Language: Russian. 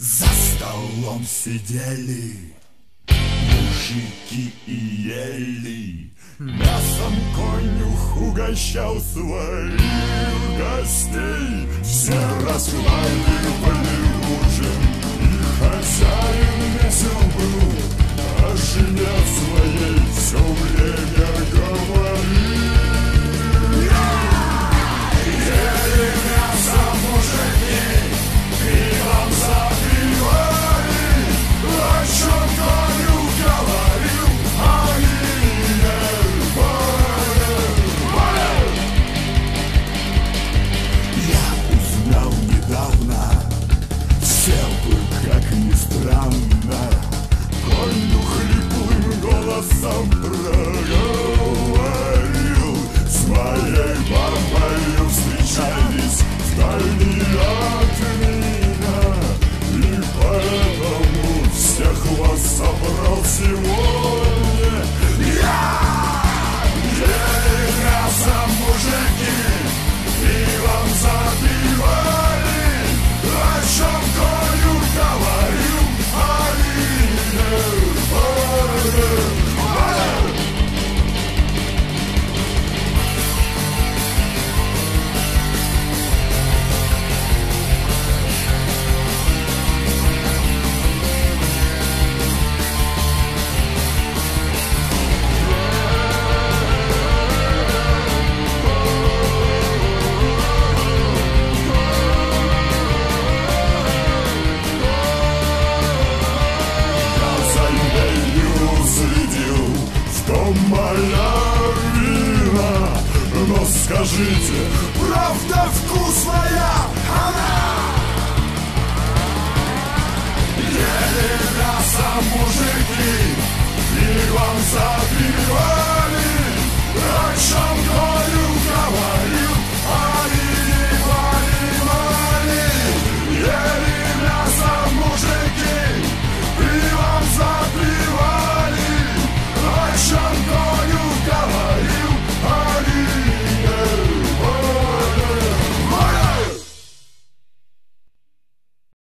За столом сидели мужики и ели. Мясом конюх угощал своих гостей. Все расхваливали ужин, и хозяин весел был, о жене своей все время говорил. Ели мясо мужики, пивом запивали, о чем конюх говорил, они не поняли. Я узнал недавно, все бы, как ни странно, конюх хриплым голосом проговорил: с моей бабой встречались вдали от меня, и поэтому всех вас собрал сегодня я. Ели мясо мужики, пивом запивали, о чем конюх говорил, они не поняли. Моя вина, но скажите, правда вкусная она? Ели мясо мужики, пивом запивали,